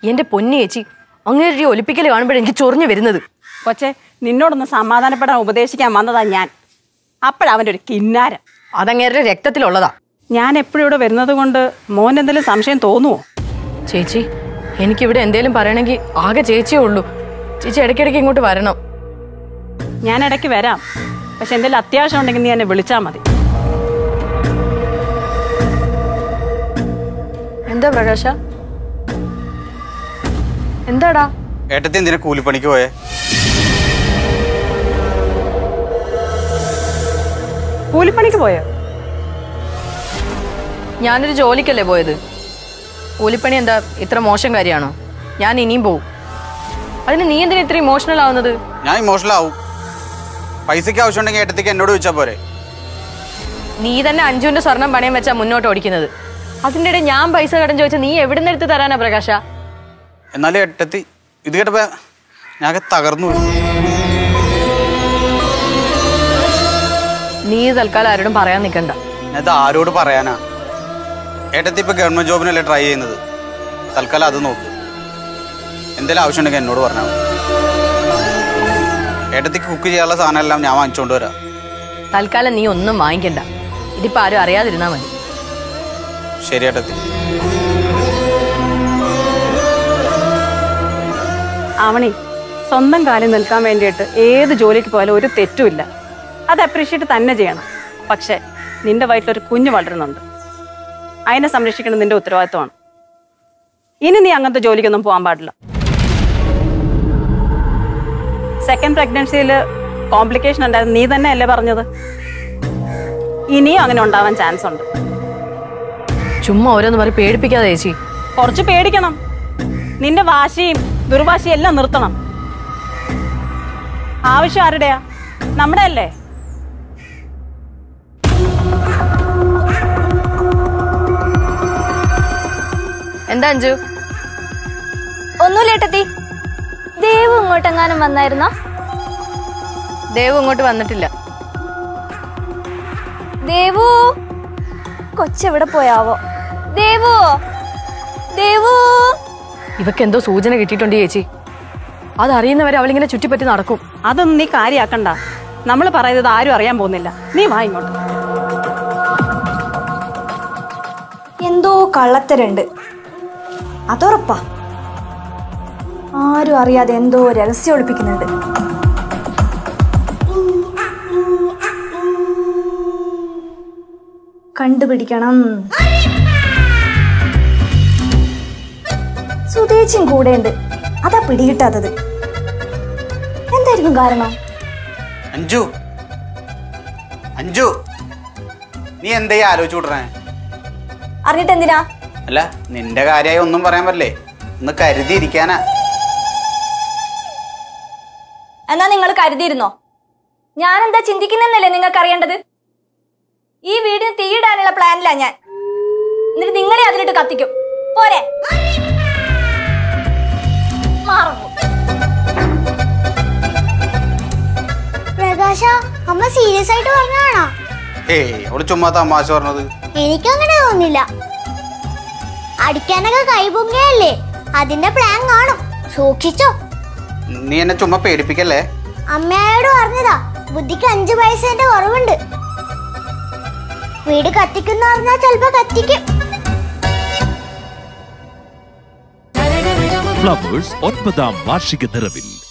എന്റെ പൊന്നു ചേച്ചി, അങ്ങേരുടെ ഒലിപ്പിക്കൽ കാണുമ്പോഴേ എനിക്ക് ചൊറിഞ്ഞു വരുന്നത്. കൊച്ചെ, നിന്നോടൊന്ന് സമാധാനപ്പെടാൻ ഉപദേശിക്കാൻ വന്നതാ ഞാൻ. അപ്പോഴവൻ്റെ ഒരു കിന്നാരം. അതങ്ങേരുടെ രക്തത്തിലുള്ളതാ. ഞാൻ എപ്പോഴും ഇവിടെ വരുന്നത് കൊണ്ട് മോൻ എന്തെങ്കിലും സംശയം തോന്നുവോ? ചേച്ചി, എനിക്കിവിടെ എന്തേലും പറയണമെങ്കിൽ ആകെ ചേച്ചിയേ ഉള്ളൂ. ചേച്ചി ഇടയ്ക്കിടയ്ക്ക് ഇങ്ങോട്ട് വരണം. ഞാൻ ഇടയ്ക്ക് വരാം, പക്ഷെ എന്തെങ്കിലും അത്യാവശ്യം ഉണ്ടെങ്കിൽ നീ എന്നെ വിളിച്ചാൽ മതി. എന്താ പ്രകാശ? എന്താടാ? ഏട്ടത്തി എന്തിനാ കൂലിപ്പണിക്ക് പോയേ? കൂലിപ്പണിക്ക് പോയോ? ഞാനൊരു ജോലിക്കല്ലേ പോയത്. കൂലിപ്പണി എന്താ ഇത്ര മോശം കാര്യമാണോ? ഞാൻ ഇനിയും പോവും. അതിന് നീ എന്തിനാ ഇത്ര ഇമോഷണൽ ആവുന്നത്? ഞാൻ ഇമോഷണൽ ആവും. പൈസക്ക് ആവശ്യമുണ്ടെങ്കിൽ ഏട്ടത്തിക്ക് എന്നോട് ചോദിച്ചാൽ പോരെ? നീ തന്നെ അഞ്ജുവിന്റെ സ്വർണം പണയം വെച്ചാ മുന്നോട്ട് ഓടിക്കുന്നത്. അതിൻ്റെ ഇടയിൽ ഞാൻ പൈസ കടം ചോദിച്ചാൽ നീ എവിടെ നിന്ന് എടുത്ത് തരാനാ പ്രകാശ? എന്നാലും ഏട്ടത്തി ഇത് കേട്ടപ്പോ ഞാൻ തകർന്നു. നീ തൽക്കാലം ആരോടും പറയാൻ നിൽക്കണ്ട. ഞാനത് ആരോട് പറയാനാ? ഏട്ടത്തി ഇപ്പൊ ഗവൺമെന്റ് ജോബിനല്ലേ ട്രൈ ചെയ്യുന്നത്. തൽക്കാലം അത് നോക്ക്. എന്തെങ്കിലും ആവശ്യമുണ്ടെങ്കിൽ എന്നോട് പറഞ്ഞാൽ മതി. ഏട്ടത്തിക്ക് കുക്ക് ചെയ്യാനുള്ള സാധനം എല്ലാം ഞാൻ വാങ്ങിച്ചോണ്ട് വരാം. തൽക്കാലം നീ ഒന്നും വാങ്ങിക്കണ്ട. ഇതിപ്പോ ആരും അറിയാതിരുന്നാ മതി. ശരി ഏട്ടത്തി. ആവണി, സ്വന്തം കാലിൽ നിൽക്കാൻ വേണ്ടിയിട്ട് ഏത് ജോലിക്ക് പോയാലും ഒരു തെറ്റുമില്ല. അത് അപ്രീഷിയേറ്റ് തന്നെ ചെയ്യണം. പക്ഷെ നിന്റെ വയറ്റിലൊരു കുഞ്ഞ് വളരുന്നുണ്ട്. അതിനെ സംരക്ഷിക്കണം നിന്റെ ഉത്തരവാദിത്വമാണ്. ഇനി നീ അങ്ങനത്തെ ജോലിക്കൊന്നും പോകാൻ പാടില്ല. സെക്കൻഡ് പ്രഗ്നൻസിയിൽ കോംപ്ലിക്കേഷൻ ഉണ്ടായിരുന്നു, നീ തന്നെ അല്ലേ പറഞ്ഞത്? ഇനിയും അങ്ങനെ ഉണ്ടാവാൻ ചാൻസ് ഉണ്ട്. ചുമ്മാ ഓരോന്ന് പറഞ്ഞ് പേടിപ്പിക്കാതെ ചേച്ചി. കുറച്ച് പേടിക്കണം. നിന്റെ വാശിയും ദുർവാശിയും എല്ലാം നിർത്തണം. ആവശ്യം ആരുടെയാ? നമ്മുടെ അല്ലേ? എന്താ അഞ്ജു? ഒന്നുമില്ല ഏട്ടത്തി. ദേവു ഇങ്ങോട്ടെങ്ങാനും വന്നായിരുന്നോ? ദേവു ഇങ്ങോട്ട് വന്നിട്ടില്ല. ദേവു കൊച്ചെവിടെ പോയാവോ? ദേവു, ദേവു. ഇവക്ക് എന്തോ സൂചന കിട്ടിയിട്ടുണ്ട് ചേച്ചി. അതറിയുന്നവരെ അവളിങ്ങനെ ചുറ്റിപ്പറ്റി നടക്കും. അതൊന്നും നീ കാര്യാക്കണ്ട. നമ്മൾ പറയുന്നത് ആരും അറിയാൻ പോകുന്നില്ല. നീ വാ ഇങ്ങോട്ട്. എന്തോ കള്ളത്തരുണ്ട്, അതുറപ്പാ. ആരും അറിയാതെ എന്തോ രഹസ്യം ഒളിപ്പിക്കുന്നുണ്ട്. കണ്ടുപിടിക്കണം. സുതേച്ചും കൂടെ ഉണ്ട്, അതാ പിടികിട്ടാത്തത്. എന്തായിരിക്കും കാരണം? അഞ്ജു, അഞ്ജു, നീ എന്താ ആലോചിച്ചു വിടണേ? അറിഞ്ഞിട്ട് എന്തിനാ? അല്ല, നിന്റെ കാര്യമായി ഒന്നും പറയാൻ പറ്റില്ലേ? ഒന്ന് കരുതിയിരിക്കാനാ. എന്നാ നിങ്ങൾ കരുതിയിരുന്നോ? ഞാനെന്താ ചിന്തിക്കുന്നല്ലേ നിങ്ങൾക്ക് അറിയേണ്ടത്? ഈ വീടിന് തീയിടാനുള്ള പ്ലാനിലാ ഞാൻ. എന്നിട്ട് നിങ്ങളെ അതിലിട്ട് കത്തിക്കും. പോരെ? പ്രകാശ, അമ്മ സീരിയസ് ആയിട്ട് പറഞ്ഞാണോ? ഏയ്, അവള് ചുമ്മാ തമാശ പറഞ്ഞത്. എനിക്കങ്ങനെ തോന്നില്ല. അടിക്കാനൊക്കെ കൈപൊങ്ങിയല്ലേ, അതിന്റെ പ്ലാൻ കാണും. സൂക്ഷിച്ചോ. നീ എന്നെ ചുമ്മാ പേടിപ്പിക്കല്ലേ. അമ്മയോട് പറഞ്ഞതാ, ബുദ്ധിക്ക് 5 പൈസേന്റെ കുറവുണ്ട്. വീട് കത്തിക്കുന്ന പറഞ്ഞാൽ ചിലപ്പോ കത്തിക്കും. ഫ്ലവേഴ്സ് 9ാം വാർഷിക നിറവിൽ